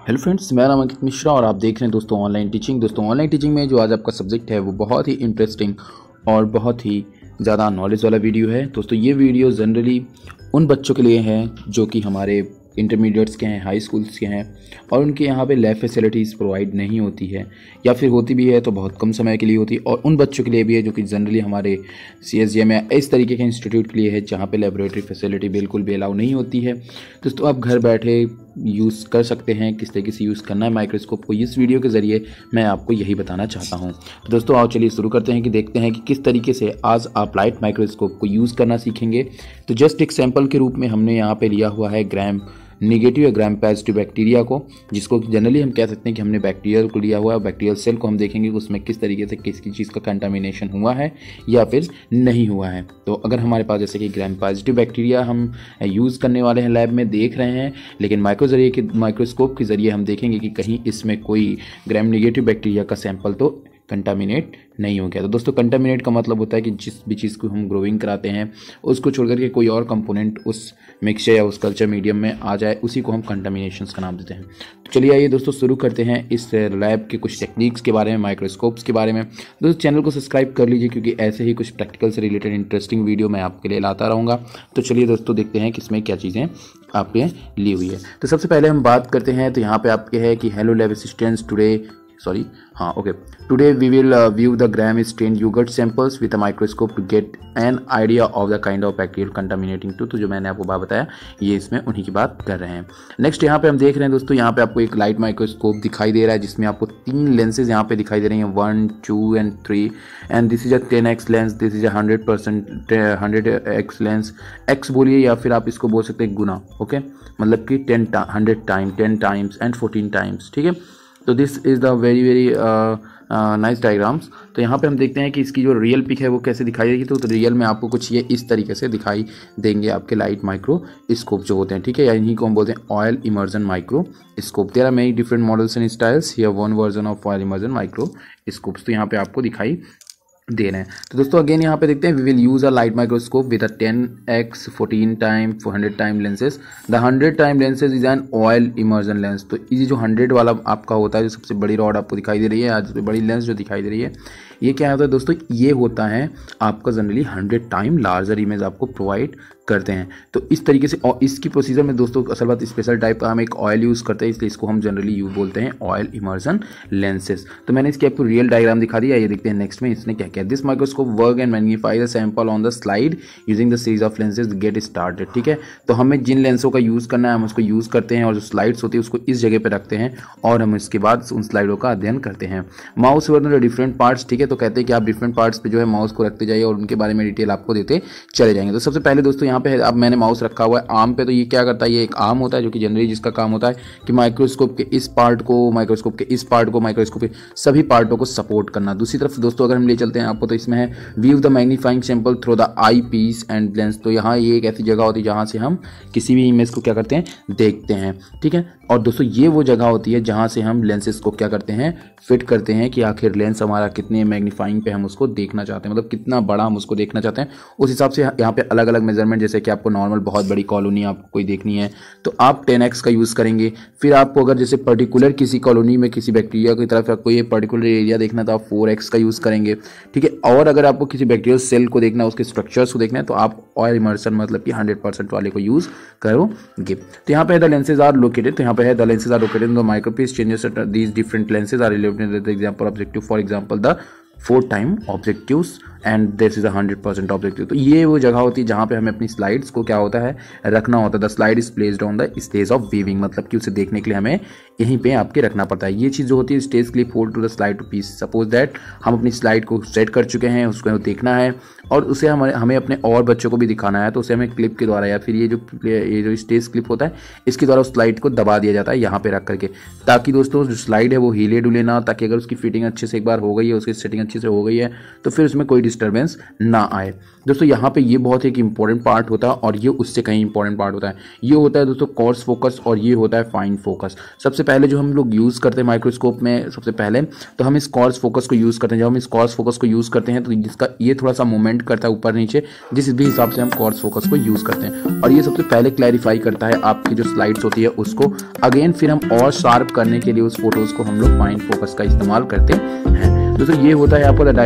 Hello friends, मेरा नाम अंकित मिश्रा और आप देख रहे हैं दोस्तों ऑनलाइन टीचिंग। दोस्तों ऑनलाइन टीचिंग में जो आज आपका सब्जेक्ट है वो बहुत ही इंटरेस्टिंग और बहुत ही ज़्यादा नॉलेज वाला वीडियो है। दोस्तों ये वीडियो जनरली उन बच्चों के लिए है जो कि हमारे इंटरमीडिएट्स के हैं, हाई स्कूल्स के हैं और उनके यहाँ पे लैब फैसिलिटीज़ प्रोवाइड नहीं होती है या फिर होती भी है तो बहुत कम समय के लिए होती है। और उन बच्चों के लिए भी है जो कि जनरली हमारे CSGM या इस तरीके के इंस्टीट्यूट के लिए है जहाँ पे लेबोरेटरी फैसिलिटी बिल्कुल भी अलाउ नहीं होती है। दोस्तों आप घर बैठे यूज़ कर सकते हैं, किस तरीके से यूज़ करना है माइक्रोस्कोप को, इस वीडियो के ज़रिए मैं आपको यही बताना चाहता हूं। दोस्तों आओ चलिए शुरू करते हैं कि देखते हैं कि किस तरीके से आज आप लाइट माइक्रोस्कोप को यूज़ करना सीखेंगे। तो जस्ट एक सैंपल के रूप में हमने यहाँ पे लिया हुआ है ग्राम नेगेटिव या ग्राम पॉजिटिव बैक्टीरिया को, जिसको जनरली हम कह सकते हैं कि हमने बैक्टीरियल को लिया हुआ है। बैक्टीरियल सेल को हम देखेंगे कि उसमें किस तरीके से किसी चीज़ का कंटामिनेशन हुआ है या फिर नहीं हुआ है। तो अगर हमारे पास जैसे कि ग्राम पॉजिटिव बैक्टीरिया हम यूज़ करने वाले हैं, लैब में देख रहे हैं, लेकिन माइक्रोस्कोप के ज़रिए हम देखेंगे कि कहीं इसमें कोई ग्राम नेगेटिव बैक्टीरिया का सैंपल तो कंटामिनेट नहीं हो गया। तो दोस्तों कंटामिनेट का मतलब होता है कि जिस भी चीज़ को हम ग्रोइंग कराते हैं उसको छोड़ करके कोई और कंपोनेंट उस मिक्सचर या उस कल्चर मीडियम में आ जाए, उसी को हम कंटामिनेशंस का नाम देते हैं। तो चलिए आइए दोस्तों शुरू करते हैं इस लैब के कुछ टेक्निक्स के बारे में, माइक्रोस्कोप्स के बारे में। दोस्तों चैनल को सब्सक्राइब कर लीजिए क्योंकि ऐसे ही कुछ प्रैक्टिकल से रिलेटेड इंटरेस्टिंग वीडियो मैं आपके लिए लाता रहूँगा। तो चलिए दोस्तों देखते हैं कि इसमें क्या चीज़ें आपके ली हुई है। तो सबसे पहले हम बात करते हैं, तो यहाँ पे आपके है कि hello lab assistants today we will view the gram stained yogurt samples with a microscope to get an idea of the kind of bacterial contaminating to। तो जो मैंने आपको बात बताया ये इसमें उन्हीं की बात कर रहे हैं। नेक्स्ट यहाँ पे हम देख रहे हैं दोस्तों, यहाँ पे आपको एक लाइट माइक्रोस्कोप दिखाई दे रहा है जिसमें आपको 3 लेंसेज यहाँ पे दिखाई दे रही हैं, 1, 2 and 3। And this is a 10x lens, this is a 100x lens. x बोलिए या फिर आप इसको बोल सकते हैं गुना, ओके, मतलब कि 10 टाइम्स एंड 14 टाइम्स, ठीक है। तो this is the very nice diagrams. तो यहाँ पे हम देखते हैं कि इसकी जो रियल पिक है वो कैसे दिखाई देगी। तो रियल में आपको कुछ ये इस तरीके से दिखाई देंगे आपके लाइट माइक्रोस्कोप जो होते हैं, ठीक है, या इन्हीं को हम बोलते हैं oil immersion microscope. There are many different models and styles, here one version of oil immersion microscopes. तो यहाँ पे आपको दिखाई दे रहे हैं। तो दोस्तों अगेन यहाँ पे देखते हैं, we will use a light microscope with a 10x 14 time 400 time lenses. The 100 time lenses is an oil immersion lens. तो ये जो 100 वाला आपका होता है, जो सबसे बड़ी रॉड आपको दिखाई दे रही है, आज बड़ी लेंस जो दिखाई दे रही है, ये क्या होता है दोस्तों, ये होता है आपका जनरली 100 टाइम लार्जर इमेज आपको प्रोवाइड करते हैं। तो इस तरीके से, और इसकी प्रोसीजर में दोस्तों असल बात स्पेशल टाइप का हम एक ऑयल यूज़ करते हैं, इसलिए इसको हम जनरली यूज बोलते हैं ऑयल इमर्जन लेंसेज। तो मैंने इसकी आपको रियल डायग्राम दिखा दिया, ये देखते हैं नेक्स्ट में इसने क्या किया। This microscope work and magnify the sample on the slide using the series of lenses get started, ठीक है। तो हमें जिन लेंसों का यूज़ करना है हम उसको यूज़ करते हैं और जो स्लाइड्स होती है उसको इस जगह पर रखते हैं और हम इसके बाद उन स्लाइडों का अध्ययन करते हैं। माउस वर डिफरेंट पार्ट्स, ठीक है, तो कहते हैं कि आप डिफरेंट पार्ट्स पे जो है माउस को रखते जाइए और उनके बारे में डिटेल आपको देते चले जाएंगे। तो सबसे पहले दोस्तों यहाँ पे है, अब मैंने माउस रखा हुआ है आर्म पे। तो ये क्या करता है, ये एक आर्म होता है जो कि जनरली जिसका काम होता है कि माइक्रोस्कोप के इस पार्ट को, माइक्रोस्कोप के इस पार्ट को, माइक्रोस्कोप के सभी पार्टों को सपोर्ट करना। दूसरी तरफ दोस्तों अगर हम ले चलते हैं आपको, तो इसमें है view the magnifying sample through the eye piece and lens. तो यहाँ ये एक ऐसी जगह होती है जहाँ से हम किसी भी इमेज को क्या करते हैं, देखते हैं, ठीक है। और दोस्तों ये वो जगह होती है जहाँ से हम लेंसेज को क्या करते हैं, फिट करते हैं कि आखिर लेंस हमारा कितने मैग्नीफाइंग पे हम उसको देखना चाहते हैं, मतलब कितना बड़ा हम उसको देखना चाहते हैं। उस हिसाब से यहाँ पे अलग अलग मेजरमेंट, जैसे कि आपको नॉर्मल बहुत बड़ी कॉलोनी आपको कोई देखनी है तो आप 10x का यूज़ करेंगे। फिर आपको अगर जैसे पर्टिकुलर किसी कॉलोनी में किसी बैक्टीरिया की तरफ आपको ये पर्टिकुलर एरिया देखना तो आप 4x का यूज़ करेंगे, ठीक है। और अगर आपको किसी बैक्टीरियल सेल को देखना है, उसके स्ट्रक्चर्स को देखना है, तो आप ऑयल इमर्सन मतलब कि 100% वाले को यूज़ करोगे। तो यहाँ पे द लेंसेज आर लोकेटेड, तो यहाँ पे है the lenses are located in the micropiece changes these different lenses are related with the example objective, for example the 4 time objectives and this is 100% objective. तो ये वो जगह होती है जहाँ पे हमें अपनी स्लाइड्स को क्या होता है, रखना होता है। The slide is placed on the stage of viewing, मतलब कि उसे देखने के लिए हमें यहीं पे आपके रखना पड़ता है। ये चीज़ जो होती है, stage clip hold to the slide to piece. Suppose that हम अपनी स्लाइड को सेट कर चुके हैं, उसको देखना है और उसे हमें अपने और बच्चों को भी दिखाना है, तो उसे हमें क्लिप के द्वारा या फिर ये जो स्टेज क्लिप होता है इसके द्वारा उस स्लाइड को दबा दिया जाता है यहाँ पे रख करके, ताकि दोस्तों जो स्लाइड है वो हिले डुले ना, ताकि अगर उसकी फिटिंग अच्छे से एक बार हो गई है, उसकी सेटिंग अच्छे से हो गई है, तो फिर उसमें कोई डिस्टर्बेंस ना आए। दोस्तों यहाँ पे ये बहुत एक इंपॉर्टेंट पार्ट होता है और ये उससे कहीं इंपॉर्टेंट पार्ट होता है। ये होता है दोस्तों कॉर्स फोकस और ये होता है फाइन फोकस। सबसे पहले जो हम लोग यूज़ करते हैं माइक्रोस्कोप में सबसे पहले तो हम इस कॉर्स फोकस को यूज़ करते हैं। जब हम इस कॉर्स फोकस को यूज़ करते हैं तो जिसका ये थोड़ा सा मूवमेंट करता है ऊपर नीचे, जिस भी हिसाब से हम कॉर्स फोकस को यूज़ करते हैं। और ये सबसे पहले क्लैरिफाई करता है आपकी जो स्लाइड्स होती है उसको। अगेन फिर हम और शार्प करने के लिए उस फोटोज़ को हम लोग फाइन फोकस का इस्तेमाल करते हैं। दोस्तों ये होता है आपको the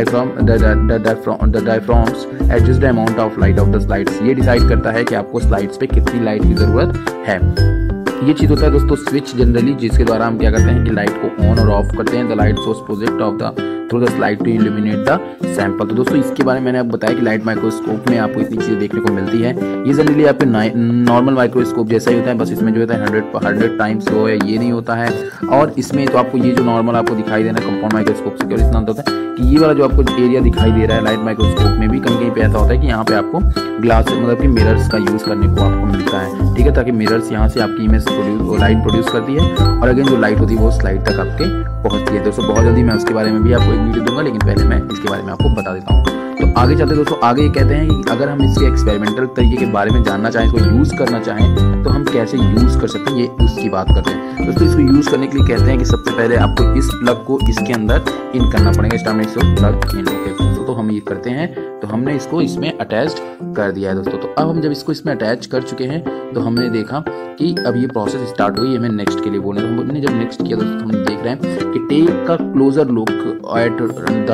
diaphragms adjust the amount of light of the slides. ये डिसाइड करता है कि आपको स्लाइड्स पे कितनी लाइट की ज़रूरत है। ये चीज़ होता है दोस्तों स्विच जनरली, जिसके द्वारा हम क्या करते हैं कि लाइट को ऑन और ऑफ करते हैं। The light source project of the through the slide to illuminate the sample. तो दोस्तों इसके बारे में मैंने आपको बताया कि लाइट माइक्रोस्कोप में आपको इतनी चीज़ें देखने को मिलती है। ये जनरली आपके नॉर्मल माइक्रोस्कोप जैसा ही होता है, बस इसमें जो होता है 100 टाइम्स लो है, ये नहीं होता है। और इसमें तो आपको ये जो नॉर्मल आपको दिखाई देना कंपाउंड माइक्रोस्कोप से केवल इतना होता है कि ये वाला जो आपको एरिया दिखाई दे रहा है लाइट माइक्रोस्कोप में भी कहीं कहीं पे ऐसा होता है कि यहाँ पे आपको ग्लास मतलब कि मिरर्स का यूज़ करने को आपको मिलता है, ठीक है, ताकि मिरर्स यहाँ से आपकी इमेज लाइट प्रोड्यूस करती है और अगेन जो लाइट होती है वो स्लाइड तक आपके पहुँचती है। दोस्तों बहुत जल्दी मैं उसके बारे में भी आपको एक वीडियो दूंगा, लेकिन पहले मैं इसके बारे में आपको बता देता हूँ। तो आगे चलते दोस्तों, आगे ये कहते हैं कि अगर हम इसके एक्सपेरिमेंटल तरीके के बारे में जानना चाहें, इसको यूज़ करना चाहें तो हम कैसे यूज़ कर सकते हैं, ये उसकी बात करते हैं। दोस्तों इसको यूज़ करने के लिए कहते हैं कि सबसे पहले आपको इस प्लग को इसके अंदर इन करना पड़ेगा। इस टाइम में इसको प्लग इन, ओके। तो हम ये करते हैं, तो हमने इसको इसमें अटैच कर दिया है दोस्तों। तो अब हम जब इसको इसमें अटैच कर चुके हैं तो हमने देखा कि अब ये प्रोसेस स्टार्ट हुई, हमें नेक्स्ट के लिए बोलना है। हमने जब नेक्स्ट किया दोस्तों हम देख रहे हैं कि टेक का closer look at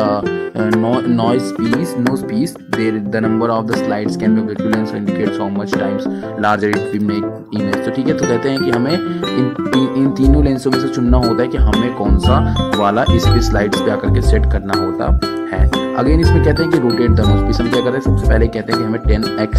the nose piece there the number of the slides can be objective lens indicates how much times larger it will make image. तो ठीक है, तो कहते हैं कि हमें इन तीनों लेंसों में से चुनना होता है कि हमें कौन सा वाला इस पे स्लाइड्स पे आकर के सेट करना होता है। अगेन इसमें कहते हैं कि रोटेट द नोज पीस। हम क्या करते हैं, सबसे पहले कहते हैं कि हमें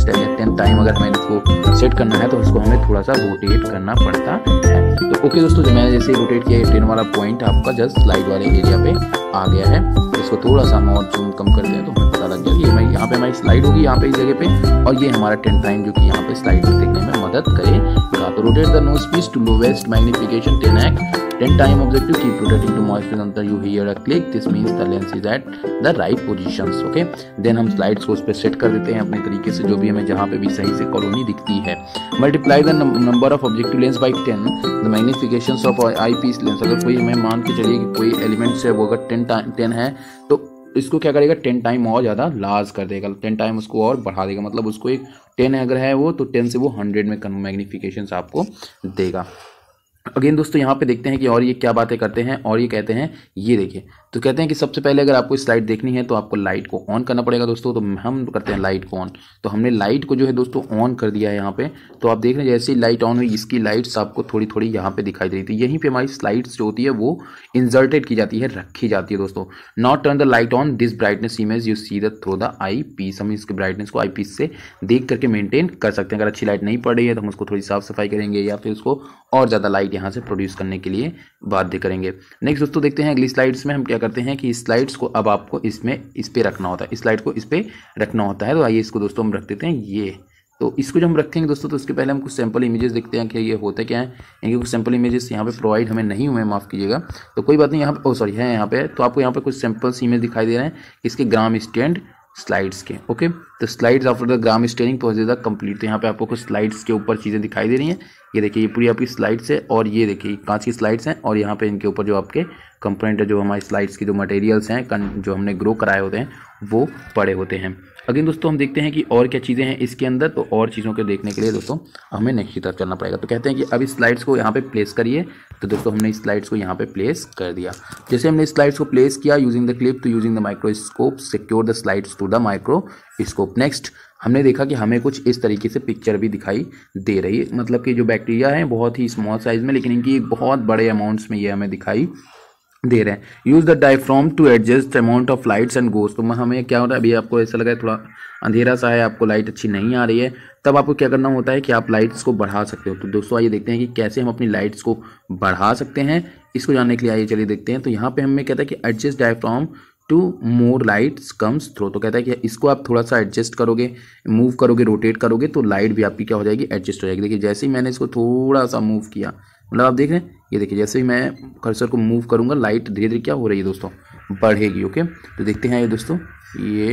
10 टाइम अगर हमें इसको सेट करना है तो इसको हमें थोड़ा सा रोटेट करना पड़ता है। तो ओके दोस्तों, जब मैंने जैसे रोटेट किया 10 वाला पॉइंट आपका जस्ट स्लाइड वाले एरिया पे आ गया है। इसको थोड़ा सा हम और जूम कम करते हैं तो हमें पता लग गया ये यहाँ पे हमारी स्लाइड होगी यहाँ पे इस जगह पे, और ये हमारा 10 टाइम जो कि यहाँ पे स्लाइड देखने में मदद करेगा। तो rotate the nose piece to lowest magnification 10 time objective, keep rotating to moisture अंतर you hear a click, this means the lens is at the right positions, okay. Then हम स्लाइड्स को उस पे सेट कर देते हैं अपने तरीके से, जो भी हमें जहाँ पे भी सही से कॉलोनी दिखती है। Multiply the number of objective lens by 10 the magnifications of eye piece lens. अगर कोई हमें मान के चलिए कि कोई एलिमेंट्स है वो अगर 10 है तो इसको क्या करेगा 10 टाइम और ज़्यादा लार्ज कर देगा, 10 टाइम उसको और बढ़ा देगा। मतलब उसको एक 10 अगर है वो तो 10 से वो 100 में मैग्निफिकेशंस आपको देगा। अगेन दोस्तों यहाँ पे देखते हैं कि और ये क्या बातें करते हैं, और ये कहते हैं ये देखिए, तो कहते हैं कि सबसे पहले अगर आपको स्लाइड देखनी है तो आपको लाइट को ऑन करना पड़ेगा दोस्तों। तो हम करते हैं लाइट को ऑन, तो हमने लाइट को जो है दोस्तों ऑन कर दिया है यहाँ पे। तो आप देख रहे हैं जैसे ही लाइट ऑन हुई इसकी लाइट्स आपको थोड़ी थोड़ी यहाँ पे दिखाई दे रही थी। यहीं पे हमारी स्लाइड्स जो होती है वो इंसर्टेड की जाती है, रखी जाती है दोस्तों। Not turn the light on this brightness image you see the through the eye piece. हम इसके ब्राइटनेस को आई पीस से देख करके मेंटेन कर सकते हैं। अगर अच्छी लाइट नहीं पड़ रही है तो हम उसको थोड़ी साफ सफाई करेंगे या फिर उसको और ज़्यादा लाइट यहाँ से प्रोड्यूस करने के लिए बाध्य करेंगे। नेक्स्ट दोस्तों देखते हैं अगली स्लाइड्स में हम क्या करते हैं कि स्लाइड्स को अब आपको इस पे रखना होता है, इस स्लाइड को इस पे रखना होता है। तो आइए इसको दोस्तों हम रख देते हैं ये। तो इसको जब हम रखेंगे दोस्तों तो उसके पहले हम कुछ सैंपल इमेजेस देखते हैं कि ये होता क्या है। इनके कुछ सैंपल इमेजेस यहाँ पे प्रोवाइड हमें नहीं हुए, माफ़ कीजिएगा, तो कोई बात नहीं। यहाँ पे सॉरी है यहाँ पे, तो आपको यहाँ पे कुछ सैंपल्स इमेज दिखाई दे रहे हैं इसके ग्राम स्टैंड स्लाइड्स के, ओके। तो slides after the gram staining process the complete. तो यहाँ पे आपको कुछ स्लाइड्स के ऊपर चीज़ें दिखाई दे रही हैं। ये देखिए ये पूरी आपकी स्लाइड्स है, और ये देखिए कांच की स्लाइड्स हैं, और यहाँ पे इनके ऊपर जो आपके कंपोनेंट है, जो हमारी स्लाइड्स की जो मटेरियल्स हैं जो हमने ग्रो कराए होते हैं वो पड़े होते हैं। अगेन दोस्तों हम देखते हैं कि और क्या चीज़ें हैं इसके अंदर। तो और चीज़ों को देखने के लिए दोस्तों हमें नेक्स्ट की तरफ चलना पड़ेगा। तो कहते हैं कि अब इस स्लाइड्स को यहाँ पे प्लेस करिए। तो दोस्तों हमने इस स्लाइड्स को यहाँ पे प्लेस कर दिया। जैसे हमने इस स्लाइड्स को प्लेस किया using the clip to using the microscope secure the slides to the microscope. Next हमने देखा कि हमें कुछ इस तरीके से पिक्चर भी दिखाई दे रही है, मतलब कि जो बैक्टीरिया है बहुत ही स्मॉल साइज में, लेकिन इनकी बहुत बड़े अमाउंट्स में ये हमें दिखाई दे रहे हैं। Use the diaphragm to adjust amount of lights and goes. तो हमें क्या हो रहा है, अभी आपको ऐसा लगा है थोड़ा अंधेरा सा है, आपको लाइट अच्छी नहीं आ रही है, तब आपको क्या करना होता है कि आप लाइट्स को बढ़ा सकते हो। तो दोस्तों आइए देखते हैं कि कैसे हम अपनी लाइट्स को बढ़ा सकते हैं। इसको जानने के लिए आइए चलिए देखते हैं। तो यहाँ पे हमें कहता है कि adjust diaphragm to more lights comes through. तो कहता है कि इसको आप थोड़ा सा एडजस्ट करोगे, मूव करोगे, रोटेट करोगे तो लाइट भी आपकी क्या हो जाएगी, एडजस्ट हो जाएगी। देखिए जैसे ही मैंने इसको थोड़ा सा मूव किया, मतलब आप देख रहे हैं ये देखिए जैसे ही मैं कर्सर को मूव करूंगा लाइट धीरे धीरे क्या हो रही है दोस्तों, बढ़ेगी, ओके। तो देखते हैं ये दोस्तों, ये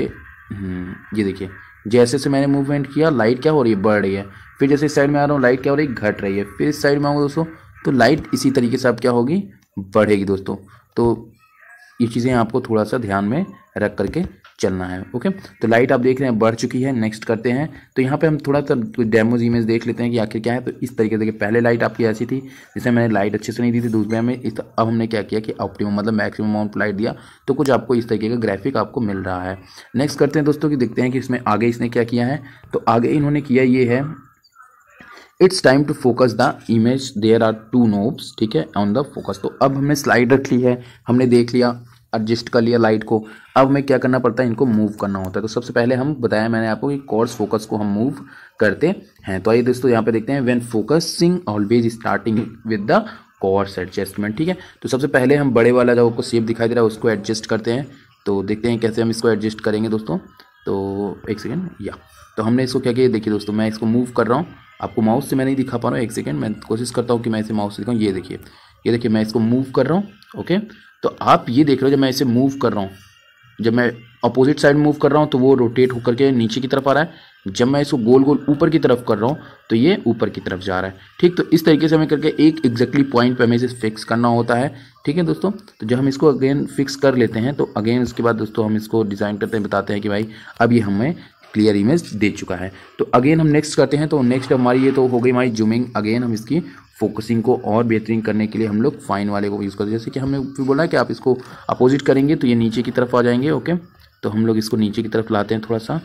ये देखिए, जैसे से मैंने मूवमेंट किया लाइट क्या हो रही है, बढ़ रही है। फिर जैसे इस साइड में आ रहा हूँ लाइट क्या हो रही है, घट रही है। फिर इस साइड में आऊँगा दोस्तों तो लाइट इसी तरीके से अब क्या होगी, बढ़ेगी दोस्तों। तो ये चीज़ें आपको थोड़ा सा ध्यान में रख करके चलना है। ओके, तो लाइट आप देख रहे हैं बढ़ चुकी है। नेक्स्ट करते हैं, तो यहाँ पे हम थोड़ा सा डेमोज इमेज देख लेते हैं कि आखिर क्या है। तो इस तरीके से पहले लाइट आपकी ऐसी थी, जैसे मैंने लाइट अच्छे से नहीं दी थी दूसरे में, इस अब हमने क्या किया कि ऑप्टिमम मतलब मैक्सिमम अमाउंट लाइट दिया, तो कुछ आपको इस तरीके का ग्राफिक आपको मिल रहा है। नेक्स्ट करते हैं दोस्तों कि देखते हैं कि इसमें आगे इसने क्या किया है। तो आगे इन्होंने किया ये है, it's time to focus the image, there are 2 knobs, ठीक है, ऑन द फोकस। तो अब हमने स्लाइड रख ली है, हमने देख लिया, एडजस्ट कर लिया लाइट को। अब हमें क्या करना पड़ता है, इनको मूव करना होता है। तो सबसे पहले हम बताया मैंने आपको कि कोर्स फोकस को हम मूव करते हैं। तो आइए दोस्तों यहाँ पे देखते हैं, when focusing always starting with the coarse adjustment, ठीक है। तो सबसे पहले हम बड़े वाला जो आपको शेप दिखाई दे रहा है उसको एडजस्ट करते हैं। तो देखते हैं कैसे हम इसको एडजस्ट करेंगे दोस्तों। तो एक सेकेंड, या तो हमने इसको क्या किया, देखिए दोस्तों मैं इसको मूव कर रहा हूँ, आपको माउस से मैं नहीं दिखा पा रहा हूँ, एक सेकेंड मैं कोशिश करता हूँ कि मैं इसे माउस से दिखाऊँ। ये देखिए मैं इसको मूव कर रहा हूँ। ओके, तो आप ये देख रहे हो जब मैं इसे मूव कर रहा हूँ, जब मैं अपोजिट साइड मूव कर रहा हूँ तो वो रोटेट होकर के नीचे की तरफ आ रहा है। जब मैं इसको गोल गोल ऊपर की तरफ कर रहा हूँ तो ये ऊपर की तरफ जा रहा है, ठीक। तो इस तरीके से हमें करके एक एग्जैक्टली पॉइंट पे हमें इसे फिक्स करना होता है, ठीक है दोस्तों। तो जब हम इसको अगेन फिक्स कर लेते हैं तो अगेन उसके बाद दोस्तों हम इसको डिज़ाइन करते हैं, बताते हैं कि भाई अब ये हमें क्लियर इमेज दे चुका है। तो अगेन हम नेक्स्ट करते हैं। तो नेक्स्ट हमारी ये तो हो गई हमारी जूमिंग। अगेन हम इसकी फोकसिंग को और बेहतरीन करने के लिए हम लोग फाइन वाले को यूज़ करते हैं। जैसे कि हमने फिर बोला कि आप इसको अपोजिट करेंगे तो ये नीचे की तरफ आ जाएंगे। ओके, तो हम लोग इसको नीचे की तरफ लाते हैं थोड़ा सा,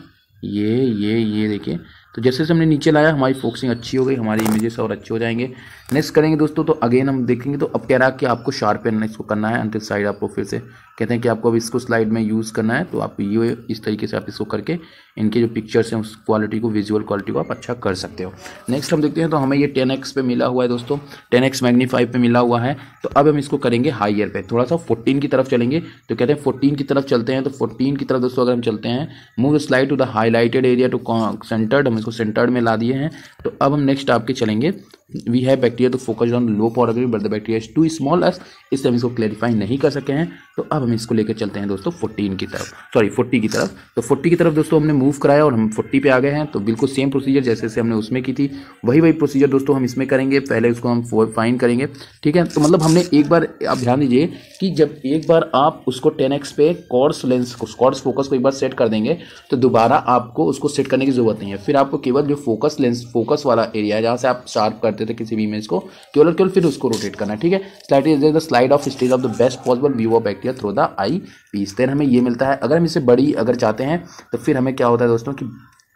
ये देखिए। तो जैसे जैसे हमने नीचे लाया हमारी फोकसिंग अच्छी हो गई, हमारी इमेजेस और अच्छे हो जाएंगे। नेक्स्ट करेंगे दोस्तों, तो अगेन हम देखेंगे। तो अब कह रहा है कि आपको शार्पन इसको करना है अंतिम साइड, आपको फिर से कहते हैं कि आपको अब इसको स्लाइड में यूज़ करना है। तो आप ये इस तरीके से आप इसको करके इनके जो पिक्चर्स हैं उस क्वालिटी को, विजुअल क्वालिटी को आप अच्छा कर सकते हो। नेक्स्ट हम देखते हैं, तो हमें ये 10x पे मिला हुआ है दोस्तों, 10x मैग्नीफाई पे मिला हुआ है। तो अब हम इसको करेंगे हाइयर पे, थोड़ा सा 14 की तरफ चलेंगे। तो कहते हैं 14 की तरफ चलते हैं। तो 14 की तरफ दोस्तों अगर हम चलते हैं, move slide to the highlighted area to centred, हम इसको सेंटर्ड में ला दिए हैं। तो अब हम नेक्स्ट आपके चलेंगे, वी हैव बैक्टीरिया तो focus on low power but the bacteria is too small एस, इससे हम इसको क्लैरिफाई नहीं कर सके हैं। तो अब हम इसको लेकर चलते हैं दोस्तों 14 की तरफ, सॉरी 40 की तरफ। तो 40 की तरफ दोस्तों हमने मूव कराया और हम 40 पे आ गए हैं। तो बिल्कुल सेम प्रोसीजर जैसे जैसे हमने उसमें की थी वही प्रोसीजर दोस्तों हम इसमें करेंगे। पहले उसको हम फाइन करेंगे, ठीक है। तो मतलब हमने एक बार, आप ध्यान दीजिए कि जब एक बार आप उसको 10x पे कॉर्स लेंस को, कॉर्स फोकस को एक बार सेट कर देंगे तो दोबारा आपको उसको सेट करने की जरूरत नहीं है। फिर आपको केवल जो फोकस लेंस, फोकस वाला एरिया है जहाँ से आप शार्प करते थे किसी भी इमेज को, केवल फिर उसको रोटेट करना है, ठीक है। Slide of stage of the best possible view of bacteria through the eye piece, then हमें ये मिलता है। अगर हम इसे बड़ी अगर चाहते हैं तो फिर हमें क्या होता है दोस्तों कि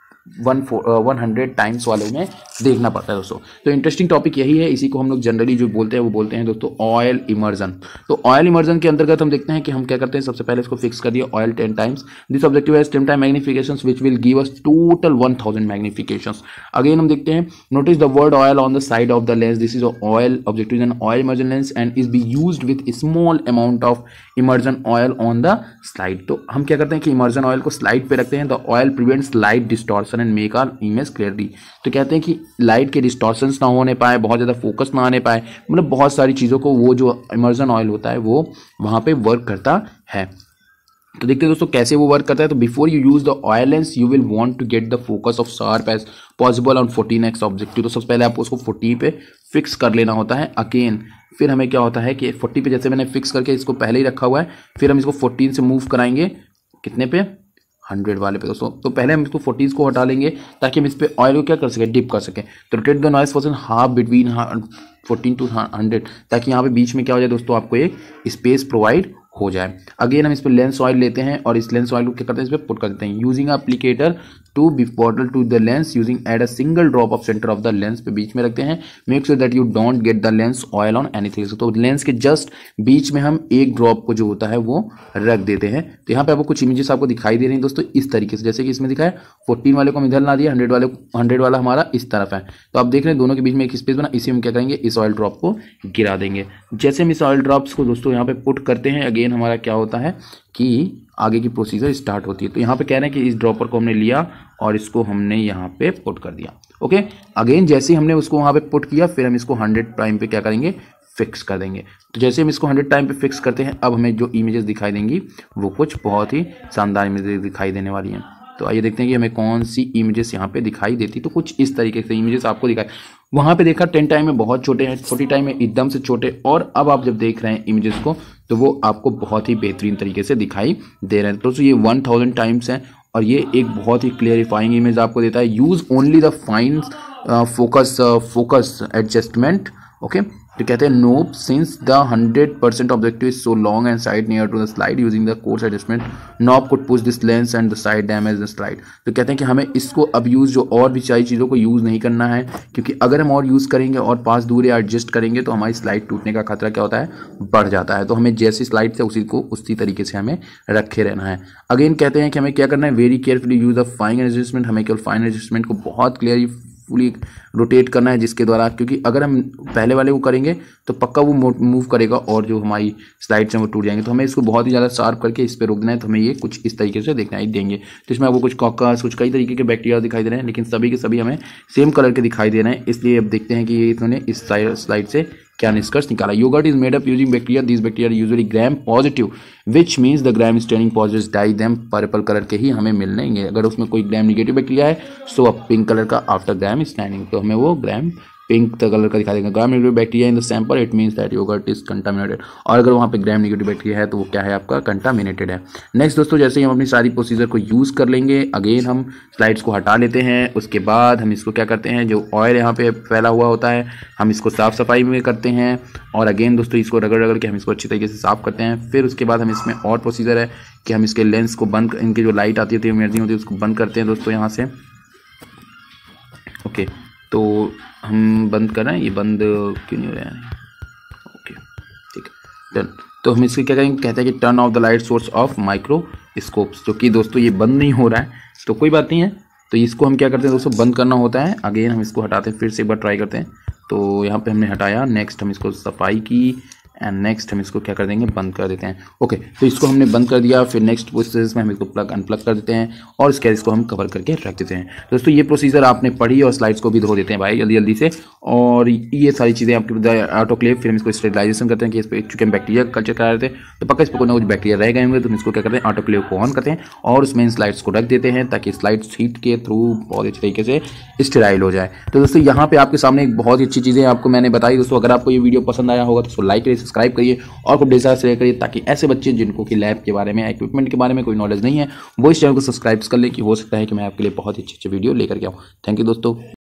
100 टाइम्स वाले में देखना पड़ता है दोस्तों। तो इंटरेस्टिंग टॉपिक यही है, इसी को हम लोग जनरली जो बोलते हैं वो बोलते हैं दोस्तों ऑयल इमर्जन। तो ऑयल इमर्जन के अंतर्गत हम देखते हैं कि हम क्या करते हैं, सबसे पहले इसको फिक्स कर दिया oil 10 times. This objective has 10 time magnifications which will give us total 1000 magnifications. Again हम देखते हैं, notice the word oil on the side of the lens, this is oil objective an oil immersion lens and is be used with small amount of immersion oil on the slide. तो हम क्या करते हैं कि immersion oil को slide पे रखते हैं। The oil prevents light distortion and make our image clearly. तो कहते हैं कि लाइट के डिस्टॉर्शंस ना होने पाए, बहुत ज़्यादा फोकस ना आने पाए, मतलब बहुत सारी चीज़ों को वो जो इमर्जन ऑयल होता है वो वहाँ पे वर्क करता है। तो देखते हैं दोस्तों कैसे वो वर्क करता है। तो before you use the oil lens you will want to get the focus of sharp as possible on 14x objective. तो सबसे पहले आपको उसको 40 पे फिक्स कर लेना होता है। अगेन फिर हमें क्या होता है कि 40 पे जैसे मैंने फिक्स करके इसको पहले ही रखा हुआ है, फिर हम इसको 14 से मूव कराएंगे कितने पे, 100 वाले पे दोस्तों। तो पहले हम इसको 40 को हटा लेंगे ताकि हम इस पे ऑयल को क्या कर सकें, डिप कर सकें। तो rotate the noise person half between 14 to 100, ताकि यहाँ पे बीच में क्या हो जाए दोस्तों, आपको एक स्पेस प्रोवाइड हो जाए। अगेन हम इस पर लेंस ऑयल लेते हैं और इस लेंस ऑयल को क्या करते हैं, इस पर पुट कर देते हैं। Using applicator to be bottle to the lens using add a single drop of centre of the lens पे बीच में रखते हैं। Make sure that you don't get the lens oil on anything. तो लेंस के जस्ट बीच में हम एक ड्रॉप को जो होता है वो रख देते हैं। तो यहाँ पे आपको कुछ इमेजेस आपको दिखाई दे रही हैं दोस्तों इस तरीके से, जैसे कि इसमें दिखाया 14 वाले को हम इधर ला दिया, 100 वाला हमारा इस तरफ है। तो आप देख रहे हैं दोनों के बीच में एक स्पेस बना, इसी हम क्या करेंगे, इस ऑयल ड्रॉप को गिरा देंगे। जैसे हम इस ऑयल ड्रॉप्स को दोस्तों यहाँ पे पुट करते हैं, अगेन हमारा क्या होता है कि आगे की प्रोसीजर स्टार्ट होती है। तो यहाँ पे कह रहे हैं कि इस ड्रॉपर को हमने लिया और इसको हमने यहाँ पे पुट कर दिया। ओके, अगेन जैसे ही हमने उसको वहाँ पे पुट किया फिर हम इसको 100 टाइम पे क्या करेंगे, फिक्स कर देंगे। तो जैसे हम इसको 100 टाइम पे फिक्स करते हैं अब हमें जो इमेजेस दिखाई देंगी वो कुछ बहुत ही शानदार इमेजेस दिखाई देने वाली हैं। तो आइए देखते हैं कि हमें कौन सी इमेजेस यहाँ पे दिखाई देती। तो कुछ इस तरीके से इमेजेस आपको दिखाई, वहाँ पे देखा 10 टाइम में बहुत छोटे हैं, 40 टाइम में एकदम से छोटे, और अब आप जब देख रहे हैं इमेजेस को तो वो आपको बहुत ही बेहतरीन तरीके से दिखाई दे रहे हैं। तो ये 1000 टाइम्स हैं और ये एक बहुत ही क्लियरिफाइंग इमेज आपको देता है। Use only the fine focus adjustment, okay. तो कहते हैं no since the 100% objective is so long and side near to the slide using the coarse adjustment knob could push this lens and the side damage the slide. तो कहते हैं कि हमें इसको अब यूज़ जो और भी सारी चीज़ों को यूज़ नहीं करना है, क्योंकि अगर हम और यूज़ करेंगे और पास दूर या एडजस्ट करेंगे तो हमारी स्लाइड टूटने का खतरा क्या होता है, बढ़ जाता है। तो हमें जैसी स्लाइड है उसी तरीके से हमें रखे रहना है। अगेन कहते हैं कि हमें क्या करना है, very carefully use the fine adjustment. हमें केवल फाइन एडजस्टमेंट को बहुत क्लियरली फुली रोटेट करना है, जिसके द्वारा, क्योंकि अगर हम पहले वाले को करेंगे तो पक्का वो मूव करेगा और जो हमारी स्लाइड्स हैं वो टूट जाएंगे। तो हमें इसको बहुत ही ज़्यादा शार्प करके इस पर रोक देना है। तो हमें ये कुछ इस तरीके से दिखाई देंगे। तो इसमें आपको कुछ कॉकस, कुछ कई तरीके के बैक्टीरिया दिखाई दे रहे हैं, लेकिन सभी के सभी हमें सेम कलर के दिखाई दे रहे हैं। इसलिए अब देखते हैं कि ये इन्होंने इस स्लाइड से क्या निष्कर्ष निकाला। Yogurt is made up using bacteria, this bacteria usually gram positive which means the gram staining positive dye them purple colour के ही हमें मिलेंगे। अगर उसमें कोई ग्राम निगेटिव बैक्टीरिया है सो अब पिंक कलर का आफ्टर ग्राम स्टेनिंग, तो हमें वो ग्राम पिंक कलर का दिखा देगा। Gram negative bacteria in the sample it means that yogurt is contaminated, और अगर वहाँ पे ग्राम नेगेटिव बैक्टीरिया है तो वो क्या है, आपका कंटामिनेटेड है। नेक्स्ट दोस्तों, जैसे ही हम अपनी सारी प्रोसीजर को यूज़ कर लेंगे, अगेन हम स्लाइड्स को हटा लेते हैं। उसके बाद हम इसको क्या करते हैं, जो ऑयल यहाँ पे फैला हुआ होता है हम इसको साफ़ सफाई में करते हैं, और अगेन दोस्तों इसको रगड़ के हम इसको अच्छी तरीके से साफ़ करते हैं। फिर उसके बाद हम इसमें और प्रोसीजर है कि हम इसके लेंस को बंद, इनकी जो लाइट आती है इमर्जिंग होती है उसको बंद करते हैं दोस्तों यहाँ से, ओके। तो हम बंद कर रहे हैं, ये बंद क्यों नहीं हो रहा है, ओके ठीक है डन। तो हम इसके क्या करेंगे, कहते हैं कि turn off the light source of microscopes, जो कि दोस्तों ये बंद नहीं हो रहा है तो कोई बात नहीं है। तो इसको हम क्या करते हैं दोस्तों, बंद करना होता है। अगेन हम इसको हटाते हैं, फिर से एक बार ट्राई करते हैं। तो यहाँ पे हमने हटाया, नेक्स्ट हम इसको सफाई की, एंड नेक्स्ट हम इसको क्या कर देंगे, बंद कर देते हैं, ओके। तो इसको हमने बंद कर दिया। फिर नेक्स्ट प्रोसेस में हम इसको प्लग अनप्लग कर देते हैं और इसके इसको हम कवर करके रख देते हैं। दोस्तों ये प्रोसीजर आपने पढ़ी और स्लाइड्स को भी धो देते हैं भाई जल्दी जल्दी से, और ये सारी चीज़ें आपके ऑटोक्लेव, फिर हम इसको स्टेरिलाइजेशन करते हैं कि इस पर चूंकि हम बैक्टीरिया कल्चर करा रहे थे तो पक्का इस पर कोई ना कुछ बैक्टीरिया रह गए होंगे, तो हम इसको क्या करते हैं, ऑटोक्लेव को ऑन करते हैं और उसमें इन स्लाइड्स को रख देते हैं ताकि स्लाइड्स हीट के थ्रू बहुत अच्छी तरीके से स्टेराइल हो जाए। तो दोस्तों यहाँ पे आपके सामने एक बहुत ही अच्छी चीज़ें आपको मैंने बताई। दोस्तों अगर आपको ये वीडियो पसंद आया होगा तो इसको लाइक करिए, सब्सक्राइब करिए और खूब ढेर शेयर करिए, ताकि ऐसे बच्चे जिनको कि लैब के बारे में, इक्विपमेंट के बारे में कोई नॉलेज नहीं है, वो इस चैनल को सब्सक्राइब कर ले, कि हो सकता है कि मैं आपके लिए बहुत ही अच्छे वीडियो लेकर के आऊँ। थैंक यू दोस्तों।